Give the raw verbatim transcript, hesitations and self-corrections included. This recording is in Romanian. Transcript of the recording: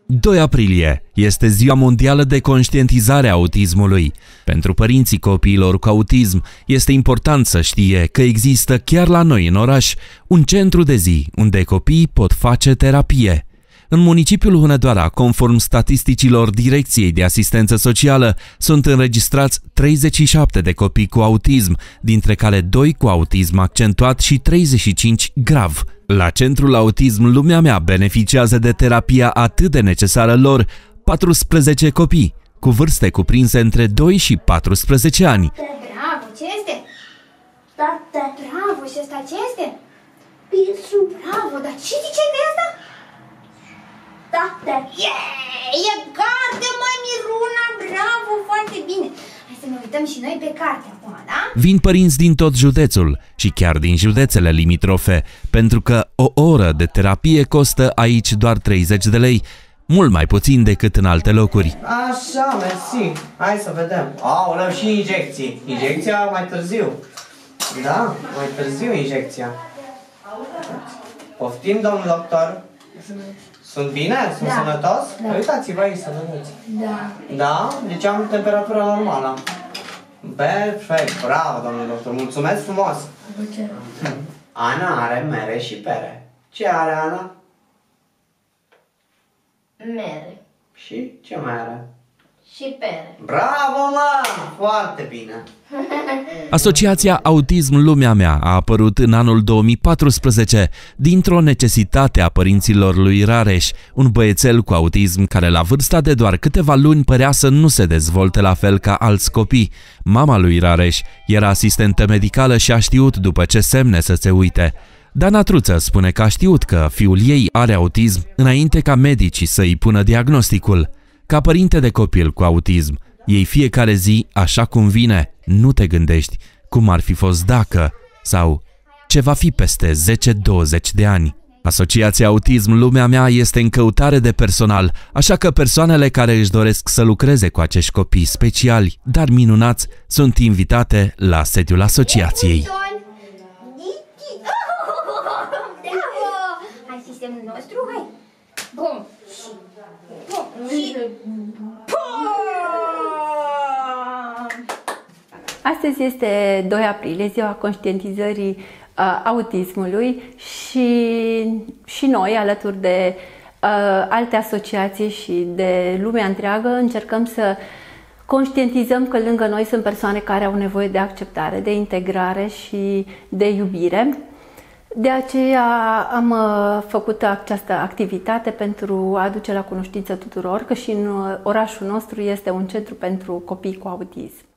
doi aprilie este Ziua Mondială de Conștientizare a Autismului. Pentru părinții copiilor cu autism este important să știe că există chiar la noi în oraș un centru de zi unde copiii pot face terapie. În municipiul Hunedoara, conform statisticilor Direcției de Asistență Socială, sunt înregistrați treizeci și șapte de copii cu autism, dintre care doi cu autism accentuat și treizeci și cinci grav. La Centrul Autism Lumea Mea beneficiază de terapia atât de necesară lor paisprezece copii, cu vârste cuprinse între doi și paisprezece ani. Bravo, ce este? Tată. Bravo, și ăsta ce este? Pisu. Bravo, dar ce ziceai de asta? Tată. Yeah! E carte, măi, Miruna, bravo, foarte bine. Hai să ne uităm și noi pe carte acum, da? Vin părinți din tot județul și chiar din județele limitrofe, pentru că o oră de terapie costă aici doar treizeci de lei, mult mai puțin decât în alte locuri. Așa, mersi. Hai să vedem. Aoleu, și injecții. Injecția mai târziu. Da, mai târziu injecția. Poftim, domnul doctor. Sunt bine? Sunt Da. sănătos? Da. Uitați-vă aici să vedeți. Da. Da? Deci am temperatura normală. Perfect, bravo, domnul doctor. Mulțumesc frumos. Ana are mere și pere. Ce are Ana? Mere Și ce mai are? și pere. Bravo, mă! Foarte bine. Asociația Autism Lumea Mea a apărut în anul două mii paisprezece dintr-o necesitate a părinților lui Rareș, un băiețel cu autism care la vârsta de doar câteva luni părea să nu se dezvolte la fel ca alți copii. Mama lui Rareș era asistentă medicală și a știut după ce semne să se uite. Dana Truță spune că a știut că fiul ei are autism înainte ca medicii să îi pună diagnosticul. Ca părinte de copil cu autism, iei fiecare zi așa cum vine, nu te gândești cum ar fi fost dacă sau ce va fi peste zece douăzeci de ani. Asociația Autism Lumea Mea este în căutare de personal, așa că persoanele care își doresc să lucreze cu acești copii speciali, dar minunați, sunt invitate la sediul asociației. Hai sistemul nostru, hai. Bum. Bum. Și... Astăzi este doi aprilie, ziua conștientizării uh, autismului și, și noi, alături de uh, alte asociații și de lumea întreagă, încercăm să conștientizăm că lângă noi sunt persoane care au nevoie de acceptare, de integrare și de iubire. De aceea am uh, făcut această activitate pentru a aduce la cunoștință tuturor că și în orașul nostru este un centru pentru copii cu autism.